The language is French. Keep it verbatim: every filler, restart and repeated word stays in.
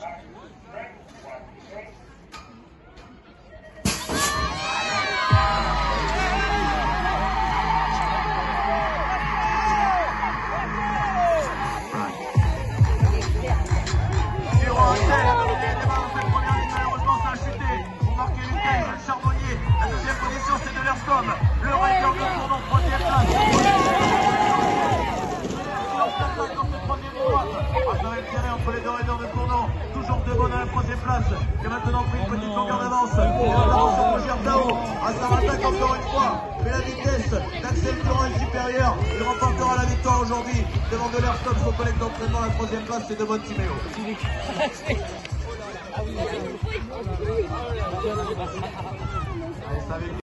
Le record de tournant, troisième place. Après le tiré entre les deux raiders de tournant, toujours de bonne à la troisième place, qui a maintenant pris une petite longueur d'avance. Et notamment sur Roger Tao, à sa attaque encore une fois, mais la vitesse d'Axel Durand est supérieure. Il remportera la victoire aujourd'hui devant de l'air stop, son collègue d'entraînement. La troisième place, c'est de bonne Timéo. Allez, ça